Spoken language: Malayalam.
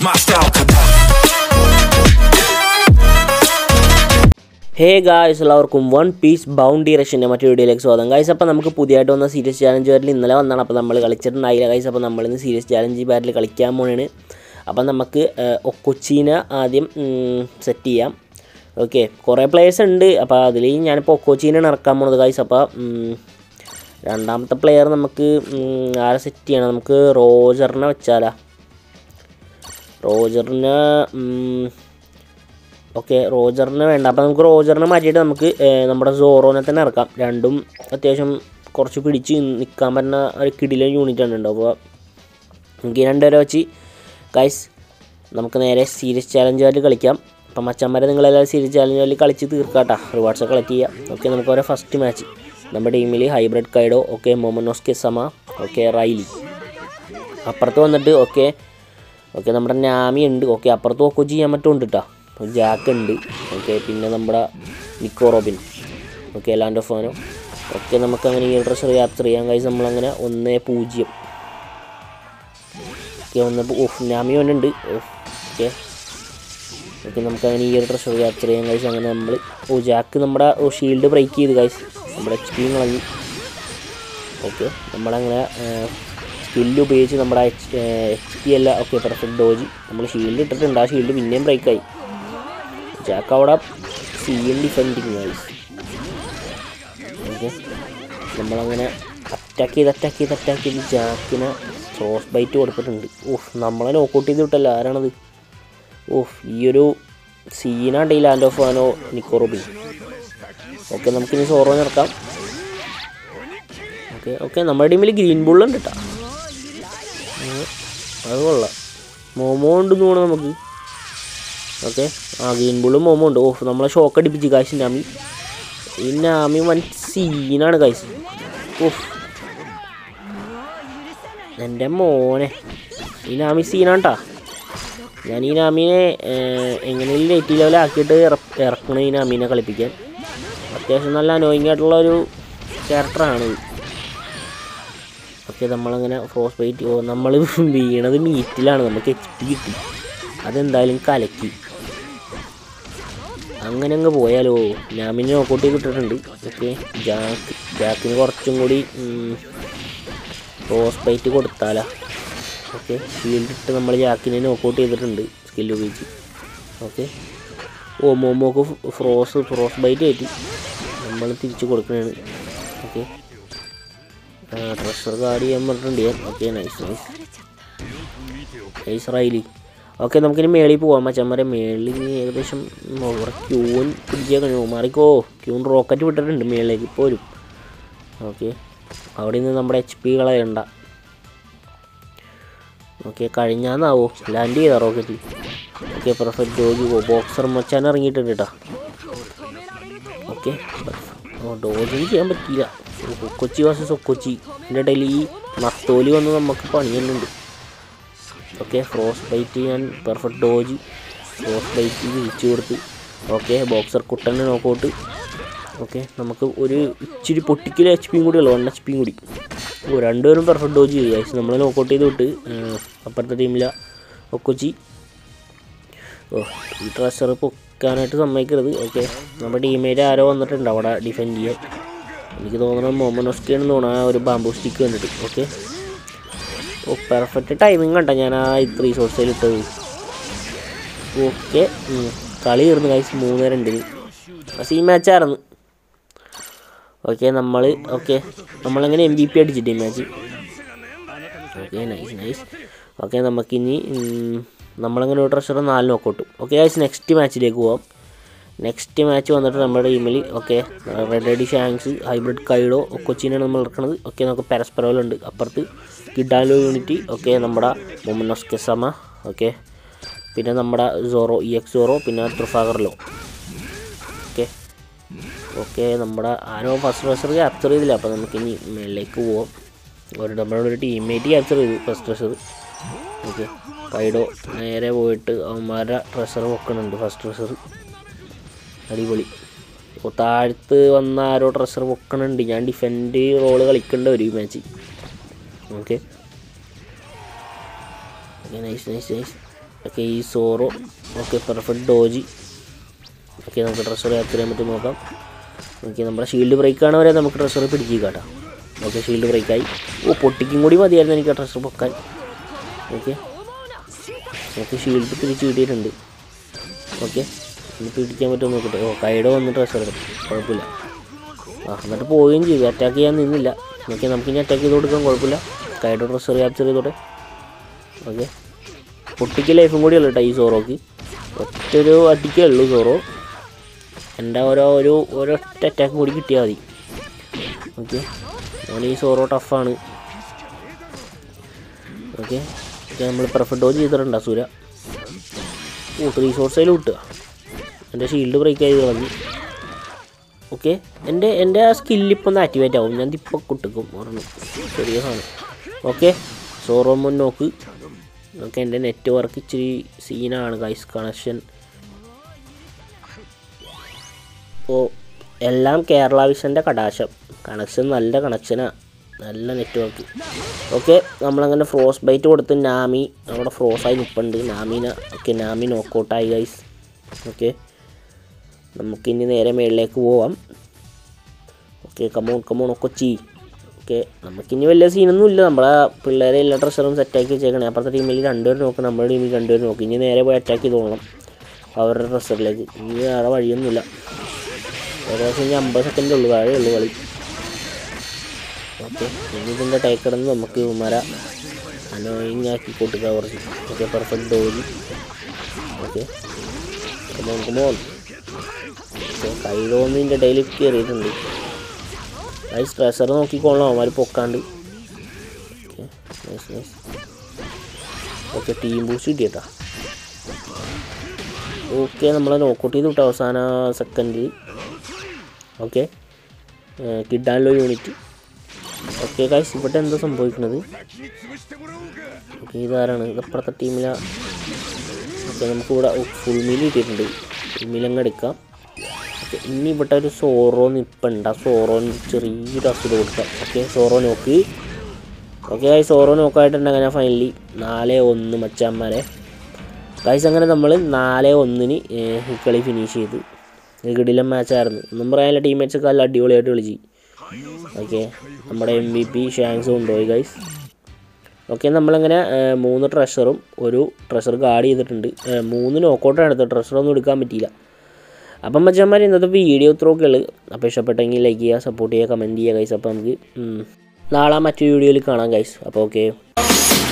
my style. ഹേ ഗായ്സ്, എല്ലാവർക്കും വൺ പീസ് ബൗണ്ടി റഷിൻ്റെ മറ്റൊരു വീഡിയോയിലേക്ക് സ്വാഗതം. ഗൈസ്, അപ്പോൾ നമുക്ക് പുതിയതായിട്ട് വന്ന സീരീസ് ചാലഞ്ച് ബാറ്റിൽ ഇന്നലെ വന്നാണ്. അപ്പോൾ നമ്മൾ കളിച്ചിട്ടുണ്ടായില്ല ഗൈസ്. അപ്പോൾ നമ്മളിന്ന് സീരീസ് ചാലഞ്ച് ബാറ്റിൽ കളിക്കാൻ പോവാണ്. അപ്പോൾ നമുക്ക് ഒക്കോച്ചീനെ ആദ്യം സെറ്റ് ചെയ്യാം. ഓക്കെ, കുറേ പ്ലേയേഴ്സ് ഉണ്ട്. അപ്പോൾ അതിൽ ഞാനിപ്പോൾ ഒക്കോച്ചീനാണ് ഇറക്കാൻ പോകുന്നത് ഗൈസ്. അപ്പോൾ രണ്ടാമത്തെ പ്ലെയർ നമുക്ക് ആരെ സെറ്റ് ചെയ്യണം? നമുക്ക് റോജറിനെ വെച്ചാലാ? റോജറിനെ ഓക്കെ, റോജറിനെ വേണ്ട. അപ്പോൾ നമുക്ക് റോജറിനെ മാറ്റിയിട്ട് നമുക്ക് നമ്മുടെ സോറോനെ തന്നെ ഇറക്കാം. രണ്ടും അത്യാവശ്യം കുറച്ച് പിടിച്ച് നിൽക്കാൻ പറ്റുന്ന ഒരു കിടിലൻ യൂണിറ്റാണ് ഉണ്ട്. അപ്പോൾ നമുക്ക് ഈ രണ്ടുപേരെ വെച്ച് ഗൈസ് നമുക്ക് നേരെ സീരീസ് ചാലഞ്ച് ബാറ്റിൽ കളിക്കാം. അപ്പം മച്ചന്മാരെ നിങ്ങളെല്ലാവരും സീരീസ് ചാലഞ്ച് ബാറ്റിൽ കളിച്ച് തീർക്കാട്ടാ, റിവാർഡ്സ് കളക്ട് ചെയ്യാം. ഓക്കെ, നമുക്ക് ഓരോ ഫസ്റ്റ് മാച്ച് നമ്മുടെ ടീമിൽ ഹൈബ്രിഡ് കൈഡോ, ഓക്കെ മൊമനോസ്കെ സമ, ഓക്കെ റൈലി. അപ്പുറത്ത് വന്നിട്ട് ഓക്കെ നമ്മുടെ നാമി ഉണ്ട്. ഓക്കെ, അപ്പുറത്ത് ഒക്കോച്ചി ചെയ്യാൻ മറ്റുണ്ട് കേട്ടോ. ജാക്ക് ഉണ്ട്. ഓക്കെ, പിന്നെ നമ്മുടെ Nico Robin, okay land of Wano. Okay, നമുക്കങ്ങനെ ഈ ട്രഷർ ക്യാപ്ചർ ചെയ്യാം ഗൈസ്. നമ്മളങ്ങനെ 1-0. ഓക്കെ, നാമി വന്നുണ്ട്. ഓക്കെ നമുക്കങ്ങനെ ഈ ഒരു ട്രഷർ ക്യാപ്ചർ ചെയ്യാം ഗൈസ്. അങ്ങനെ നമ്മൾ ജാക്ക് നമ്മുടെ ഷീൽഡ് ബ്രേക്ക് ചെയ്ത് ഗൈസ്, നമ്മുടെ HP കളഞ്ഞു. ഓക്കെ, നമ്മളങ്ങനെ സ്കില്ല് ഉപയോഗിച്ച് നമ്മുടെ HP അല്ല. Okay, perfect dodge. നമ്മൾ ഷീൽഡ് ഇട്ടിട്ടുണ്ട്. ആ ഷീൽഡ് പിന്നെയും ബ്രേക്കായി. ജാക്ക് അവിടെ CN ഡിഫെൻഡിങ് ഗൈസ്. ഓക്കെ, നമ്മളങ്ങനെ അറ്റാക്ക് ചെയ്ത് ജാക്കിനെ ക്രോസ് ബൈറ്റ് കൊടുത്തിട്ടുണ്ട്. നമ്മളെ നോക്കൗട്ട് ചെയ്ത് വിട്ടല്ലോ. ആരാണത്? ഈ ഒരു സീനാണ്ട് ഈ land of Wano Nico Robin. Okay, നമുക്കിനി സോറോനെ ഇറക്കാം. ഓക്കെ നമ്മുടെ ടീമിൽ ഗ്രീൻ ബുള്ളുണ്ട് കേട്ടോ. അത് കൊള്ളാം. മോമോ ഉണ്ടെന്ന് തോന്നുന്നു നമുക്ക്. ഓക്കെ, ഗ്രീൻ ബുള്ളും മോമോ ഉണ്ട്. നമ്മളെ ഷോക്ക് അടിപ്പിച്ച് കാശ് നാമി. ഈ നാമി വൻ സീനാണ് കാശ്. എൻ്റെ മോനെ, ഈ നാമി സീനാണ്ടാ. ഞാൻ ഈ നാമിനെ എങ്ങനെയും നെറ്റ് ലെവലാക്കിയിട്ട് ഇറക്കണം ഈ നാമീനെ കളിപ്പിക്കാൻ. അത്യാവശ്യം നല്ല അനോയിങ് ആയിട്ടുള്ള ഒരു ക്യാരക്ടറാണ്. ഓക്കെ, നമ്മളങ്ങനെ ഫ്രോസ്റ്റ് ബൈറ്റ്. നമ്മൾ വീണത് മീറ്റിലാണ്. നമുക്ക് HP കിട്ടി. അതെന്തായാലും കലക്കി. അങ്ങനെ അങ്ങ് പോയാലോ. നാമിനെ നോക്കൗട്ട് ചെയ്തിട്ടുണ്ട്. ഓക്കെ, ജാക്കിന് കുറച്ചും കൂടി ഫ്രോസ്റ്റ് ബൈറ്റ് കൊടുത്താലാ. ഓക്കെ, ഷീൽഡ് ഇട്ട് നമ്മൾ ജാക്കിനെ നോക്കൗട്ട് ചെയ്തിട്ടുണ്ട് സ്കില്ല് ഉപയോഗിച്ച്. ഓക്കെ, മോമോക്ക് ഫ്രോസ്റ്റ് ബൈറ്റ് കയറ്റി നമ്മൾ തിരിച്ച് കൊടുക്കുന്നതാണ്. ഓക്കെ, ട്രഷർ ഗാർഡ് ചെയ്യാൻ പറഞ്ഞിട്ടുണ്ട് ഞാൻ. Okay, nice Riley. ഓക്കെ, നമുക്കിനി മേളിൽ പോകാം മച്ചന്മാരെ. മേളിൽ ഏകദേശം ഇവിടെ ക്യൂൻ പിടിക്കാൻ കഴിയുമോ? മാറിക്കോ. ക്യൂൻ റോക്കറ്റ് വിട്ടിട്ടുണ്ട് മേളിലേക്ക്. ഇപ്പോൾ വരും. ഓക്കെ, അവിടെ നിന്ന് നമ്മുടെ HP കളയണ്ട. ഓക്കെ, കഴിഞ്ഞാന്നാവോ ലാൻഡ് ചെയ്താ rocket. Okay, perfect dodge. Boxer മച്ചാൻ ഇറങ്ങിയിട്ടുണ്ട് കേട്ടോ. ഓക്കെ, ഡോജൊന്നും ചെയ്യാൻ പറ്റിയില്ല. ഒക്കോച്ചി വേഴ്സസ് ഒക്കോച്ചി. എൻ്റെ ഇടയിൽ ഈ നത്തോലി വന്ന് നമുക്ക് പണിയുന്നുണ്ട്. ഓക്കെ, ഫ്രോസ്റ്റ് ബൈറ്റ് ഞാൻ പെർഫെക്റ്റ് ഡോജ് ഫ്രോസ്റ്റ് ബൈറ്റ് തിരിച്ചു കൊടുത്ത്. ഓക്കെ, ബോക്സർ കുട്ടനെ നോക്കൗട്ട്. ഓക്കെ, നമുക്ക് ഒരു ഇച്ചിരി പൊട്ടിക്കൽ HP കൂടി ഉള്ളു. 1 HP കൂടി. രണ്ടുപേരും പെർഫെക്റ്റ് ഡോജ് ചെയ്യുക. നമ്മൾ നോക്കൗട്ട് ചെയ്ത് വിട്ട് അപ്പുറത്തെ ടീമിലെ ഒക്കോച്ചി. ഈ ട്രഷർ പൊക്കാനായിട്ട് സമ്മതിക്കരുത്. ഓക്കെ, നമ്മുടെ ടീമേറ്റ് ആരോ വന്നിട്ടുണ്ട് അവിടെ ഡിഫെൻഡ് ചെയ്യാൻ. എനിക്ക് തോന്നുന്നത് മൊമനോസ്കിയാണെന്ന് തോന്നുന്നു. ആ ഒരു ബാംബൂ സ്റ്റിക്ക് വന്നിട്ട്. ഓക്കെ, പെർഫെക്റ്റ് ടൈമിങ് കണ്ട ഞാൻ ആ 3 റിസോഴ്സിൽ ഇട്ടത്. ഓക്കെ, കളി തീർന്നു ഗൈസ്. 3-2 സീ മാച്ചായിരുന്നു. ഓക്കെ, നമ്മളങ്ങനെ MVP അടിച്ചിട്ട് ഈ മാച്ച്. Okay, nice. ഓക്കെ, നമുക്കിനി നമ്മളങ്ങനെ ഒരു treasure 4 knockout. Okay guys, next മാച്ചിലേക്ക് പോവാം. നെക്സ്റ്റ് മാച്ച് വന്നിട്ട് നമ്മുടെ ടീമിൽ okay red Shanks, hybrid Kaido, ഒക്കോച്ചിനാണ് നമ്മൾ ഇറക്കുന്നത്. ഓക്കെ, നമുക്ക് പെരസ്പെറോലുണ്ട്. അപ്പുറത്ത് കിഡാലോ യൂണിറ്റി. ഓക്കെ, നമ്മുടെ മൊമനോസ്കെ സമ. ഓക്കെ, പിന്നെ നമ്മുടെ സോറോ EX സോറോ, പിന്നെ ട്രഫാഗർലോ. ഓക്കെ, നമ്മുടെ ആരോ ഫസ്റ്റ് ട്രഷർ ക്യാപ്ചർ ചെയ്തില്ല. അപ്പോൾ നമുക്കിനി മേളിലേക്ക് പോവാം. നമ്മളോട് ഒരു ടീംമേറ്റ് ക്യാപ്ചർ ചെയ്തു ഫസ്റ്റ് ട്രഷർ. ഓക്കെ, കൈഡോ നേരെ പോയിട്ട് അവന്മാരുടെ ട്രഷർ പൊക്കണുണ്ട്. ഫസ്റ്റ് ട്രഷർ അടിപൊളി. താഴത്ത് വന്ന ആരോ ട്രഷർ പൊക്കണുണ്ട്. ഞാൻ ഡിഫെൻഡ് റോള് കളിക്കേണ്ട ഒരു മാച്ച്. Okay, nice. ഓക്കെ ഈ Zoro okay perfect dodge. Okay നമുക്ക് ട്രഷർ ക്യാപ്ചർ ചെയ്യാൻ പറ്റും നോക്കാം. ഓക്കെ നമ്മുടെ ഷീൽഡ് ബ്രേക്കാണ് വരെ നമുക്ക് ട്രഷർ പിടിക്കുക കേട്ടോ. ഓക്കെ ഷീൽഡ് ബ്രേക്കായി. പൊട്ടിക്കും കൂടി മതിയായിരുന്നു എനിക്ക് ആ ട്രഷർ പൊക്കാൻ. ഓക്കെ നമുക്ക് ഷീൽഡ് തിരിച്ച് കിട്ടിയിട്ടുണ്ട്. ഓക്കെ ഇനി പിടിക്കാൻ പറ്റുമോ നോക്കട്ടെ. കൈഡ് വന്ന് ട്രഷർ എടുത്തു, കുഴപ്പമില്ല. എന്നിട്ട് പോവുകയും ചെയ്തു. അറ്റാക്ക് ചെയ്യാൻ നിന്നില്ല. ഓക്കെ നമുക്കിനി അറ്റാക്ക് ചെയ്ത് കൊടുക്കാൻ കുഴപ്പമില്ല. കൈഡ് ട്രഷർ ക്യാപ്ചർ ചെയ്തോട്ടെ. ഓക്കെ പൊട്ടിക്ക് ലൈഫും കൂടി ഉള്ളൂ കേട്ടോ ഈ സോറോക്ക്. ഒറ്റൊരു അടിക്കേ ഉള്ളൂ സോറോ. എൻ്റെ ഒരൊറ്റ അറ്റാക്ക് കൂടി കിട്ടിയാൽ മതി. ഓക്കെ ഈ സോറോ ടഫാണ്. ഓക്കെ നമ്മൾ പെർഫെക്റ്റ് ഡോജ് ചെയ്തിട്ടുണ്ട് അസുര. 3 സോഴ്സയിൽ കിട്ടുക. എൻ്റെ ഷീൽഡ് ബ്രേക്ക് ആയി കളഞ്ഞു. ഓക്കെ എൻ്റെ ആ സ്കില്ലിപ്പോൾ ഒന്ന് ആക്ടിവേറ്റ് ആവും. ഞാൻ ഇപ്പോൾ കുട്ടിക്കും പറഞ്ഞു ചെറിയ സാധനം. ഓക്കെ സോറോ മുന്നോക്ക്. ഓക്കെ എൻ്റെ നെറ്റ്വർക്ക് ഇച്ചിരി സീനാണ് ഗൈസ് കണക്ഷൻ. അപ്പോൾ എല്ലാം കേരള വിഷൻ്റെ കണക്ഷൻ നല്ല കണക്ഷനാണ്, നല്ല നെറ്റ്വർക്ക്. ഓക്കെ നമ്മളങ്ങനെ ഫ്രോസ് ബൈറ്റ് കൊടുത്ത് നാമി നമ്മുടെ ഫ്രോസായി നിൽപ്പുണ്ട് നാമീന. ഓക്കെ നാമി നോക്കൗട്ടായി ഗൈസ്. ഓക്കെ നമുക്കിനി നേരെ മേളിലേക്ക് പോവാം. Okay come on Kochi. ഓക്കെ നമുക്കിനി വലിയ സീനൊന്നും ഇല്ല. നമ്മളെ പിള്ളേരെ എല്ലാ ട്രഷറും സെറ്റാക്കി വെച്ചേക്കണേ. അപ്പുറത്തെ ടീമിൽ 2 പേര് നോക്കും, നമ്മുടെ ടീമിൽ 2 പേര് നോക്കും. ഇനി നേരെ പോയി അറ്റാക്ക് ചെയ്ത് പോകണം അവരുടെ ട്രഷറിലേക്ക്. ഇനി വേറെ വഴിയൊന്നുമില്ല. ഏകദേശം ഇനി 50 സെക്കൻഡേ ഉള്ളൂ, താഴെയുള്ളൂ കളി. ഓക്കെ ഇനി ഇതിൻ്റെ ടേക്കിടന്ന് നമുക്ക് ഇവന്മാരെ അനോയിങ് ആക്കി കൊടുക്കുക കുറച്ച്. Okay perfect dodge. Okay come on. Okay കൈഡോന്നിൻ്റെ ഡെയിലി കയറിയിട്ടുണ്ട്. ഗൈസ് ട്രഷർ നോക്കിക്കോളണം അവന്മാർ പൊക്കാണ്ട്. Okay nice. Okay team boost കിട്ടിയേട്ടാ. ഓക്കെ നമ്മളെ നോക്കൗട്ട് ചെയ്ത് വിട്ടു അവസാന സെക്കൻഡിൽ. ഓക്കെ കിട്ടാനുള്ള യൂണിറ്റ്. ഓക്കെ ഗൈസ് ഇവിടെ എന്താ സംഭവിക്കുന്നത്? ഓക്കെ ഇതാരാണ്? ഇതപ്പുറത്തെ ടീമിലാണ്. ഓക്കെ നമുക്കിവിടെ ഫുൾ മീൽ കിട്ടിയിട്ടുണ്ട്. ഫുൾ മീൽ അങ്ങ് എടുക്കാം. ഓക്കെ ഇനി ഇവിടെ ഒരു സോറോ നിൽപ്പുണ്ട്. ആ സോറോന് ചെറിയൊരു അസുര കൊടുക്കാം. ഓക്കെ സോറോ നോക്ക്. ഓക്കെ ഗൈസ് സോറോ നോക്കായിട്ടുണ്ട്. അങ്ങനെ ഫൈനലി 4-1 മച്ചാന്മാരെ. ഗൈസ് അങ്ങനെ നമ്മൾ 4-1 ഈ കളി ഫിനിഷ് ചെയ്തു. കിടിലൻ മാച്ചായിരുന്നു. ഒന്നും പറയാനില്ല, ടീംമേറ്റ്സൊക്കെ നല്ല അടിപൊളിയായിട്ട് കളിച്ചു. ഓക്കെ നമ്മുടെ MVP ഷാങ്സ് കൊണ്ടുപോയി ഗൈസ്. ഓക്കെ നമ്മളങ്ങനെ 3 ട്രഷറും 1 ട്രഷർ ഗാർഡ് ചെയ്തിട്ടുണ്ട്. 3 നോക്കൗട്ടാണ് എടുത്തത്. ട്രഷറൊന്നും എടുക്കാൻ പറ്റിയില്ല. അപ്പം മച്ചാന്മാർ ഇന്നത്തെ വീഡിയോ ഇത്രയൊക്കെ ഉള്ളു. അപ്പോൾ ഇഷ്ടപ്പെട്ടെങ്കിൽ ലൈക്ക് ചെയ്യുക, സപ്പോർട്ട് ചെയ്യുക, കമൻറ്റ് ചെയ്യുക ഗൈസ്. അപ്പോൾ നമുക്ക് നാളെ മറ്റൊരു വീഡിയോയിൽ കാണാം ഗൈസ്. അപ്പോൾ ഓക്കെ.